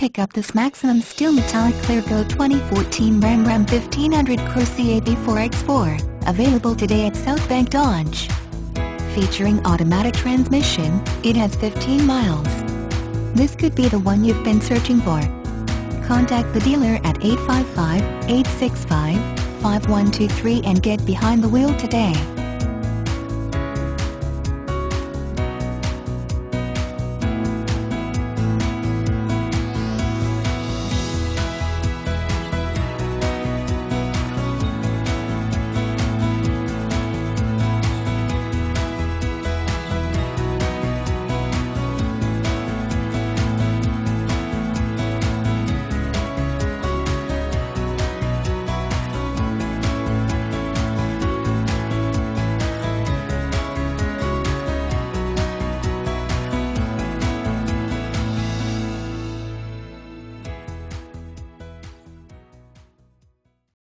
Pick up this Maximum Steel Metallic Clearcoat 2014 Ram 1500 Cross CAB4X4, available today at Southbank Dodge. Featuring automatic transmission, it has 15 miles. This could be the one you've been searching for. Contact the dealer at 855-865-5123 and get behind the wheel today.